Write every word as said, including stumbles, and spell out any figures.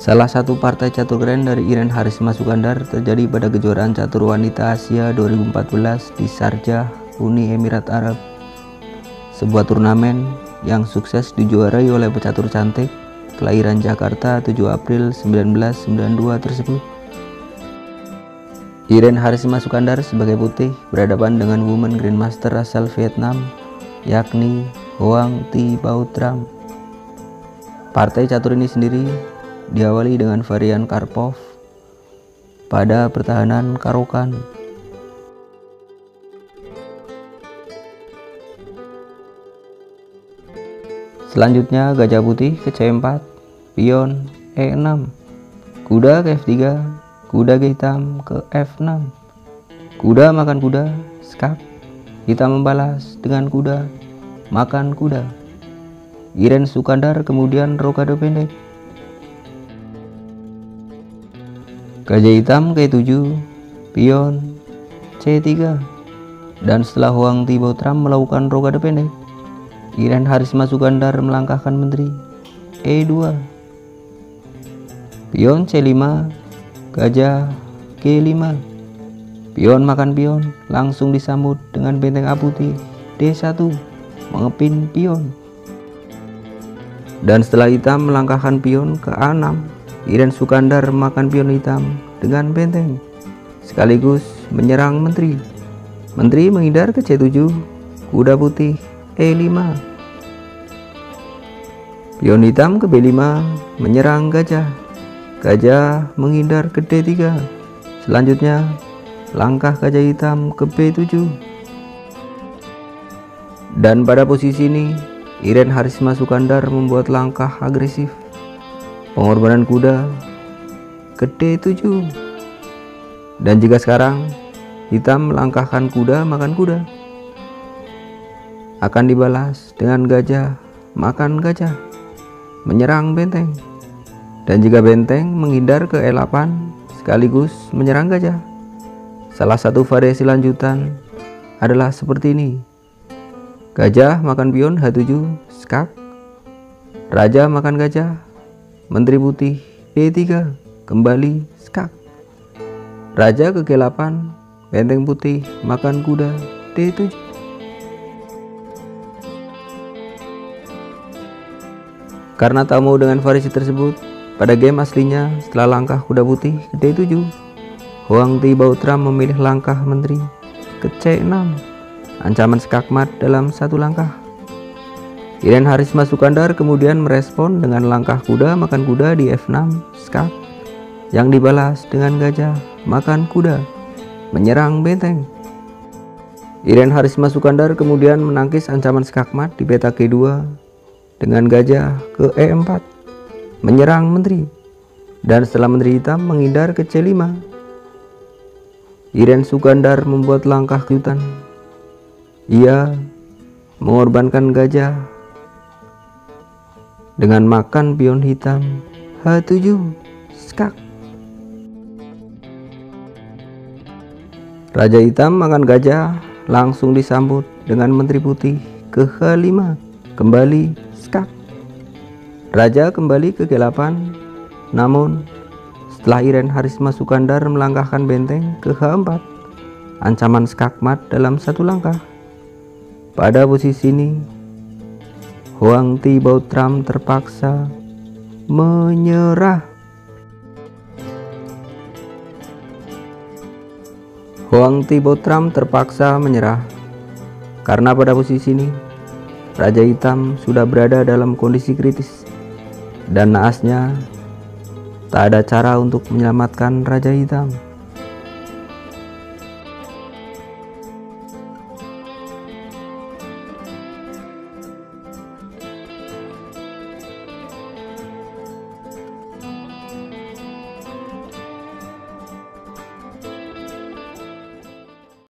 Salah satu partai catur keren dari Irene Harisma Sukandar terjadi pada kejuaraan catur wanita Asia dua ribu empat belas di Sharjah, Uni Emirat Arab. Sebuah turnamen yang sukses dijuarai oleh pecatur cantik kelahiran Jakarta tujuh April seribu sembilan ratus sembilan puluh dua tersebut. Irene Harisma Sukandar sebagai putih berhadapan dengan Women Grandmaster asal Vietnam, yakni Hoang Thi Bao Tram. Partai catur ini sendiri diawali dengan varian Karpov pada pertahanan Karokan. Selanjutnya gajah putih ke C empat, pion E enam, kuda ke F tiga, kuda hitam ke F enam, kuda makan kuda, skak, hitam membalas dengan kuda makan kuda. Irene Sukandar kemudian rokade pendek. Gajah hitam ke tujuh, pion C tiga, dan setelah Hoang Thi Bao Tram melakukan rokade pendek, Irene Harisma Sukandar melangkahkan menteri E dua, pion C lima, gajah G lima, pion makan pion, langsung disambut dengan benteng A putih D satu, mengepin pion. Dan setelah hitam melangkahkan pion ke A enam, Irene Sukandar makan pion hitam dengan benteng, sekaligus menyerang menteri. Menteri menghindar ke C tujuh, kuda putih E lima. Pion hitam ke B lima, menyerang gajah. Gajah menghindar ke D tiga. Selanjutnya, langkah gajah hitam ke B tujuh. Dan pada posisi ini, Irene Harisma Sukandar membuat langkah agresif. Pengorbanan kuda ke D tujuh. Dan jika sekarang hitam melangkahkan kuda makan kuda, akan dibalas dengan gajah makan gajah, menyerang benteng. Dan jika benteng menghindar ke E delapan sekaligus menyerang gajah. Salah satu variasi lanjutan adalah seperti ini: gajah makan pion H tujuh, skak, raja makan gajah, menteri putih D tiga, kembali skak, raja ke G delapan, benteng putih makan kuda D tujuh. Karena tak mau dengan variasi tersebut, pada game aslinya setelah langkah kuda putih ke D tujuh, Hoang Thi Bao Tram memilih langkah menteri ke C enam, ancaman skakmat dalam satu langkah. Irene Harisma Sukandar kemudian merespon dengan langkah kuda makan kuda di F enam, skak, yang dibalas dengan gajah makan kuda, menyerang benteng. Irene Harisma Sukandar kemudian menangkis ancaman skakmat di peta G dua dengan gajah ke E empat, menyerang menteri. Dan setelah menteri hitam menghindar ke C lima, Irene Sukandar membuat langkah kejutan. Ia mengorbankan gajah dengan makan pion hitam H tujuh, skak. Raja hitam makan gajah, langsung disambut dengan menteri putih ke H lima, kembali skak. Raja kembali ke G delapan, namun setelah Irene Harisma Sukandar melangkahkan benteng ke H empat, ancaman skakmat dalam satu langkah. Pada posisi ini, Hoang Thi Bao Tram terpaksa menyerah. Hoang Thi Bao Tram terpaksa menyerah karena pada posisi ini Raja Hitam sudah berada dalam kondisi kritis dan naasnya tak ada cara untuk menyelamatkan Raja Hitam.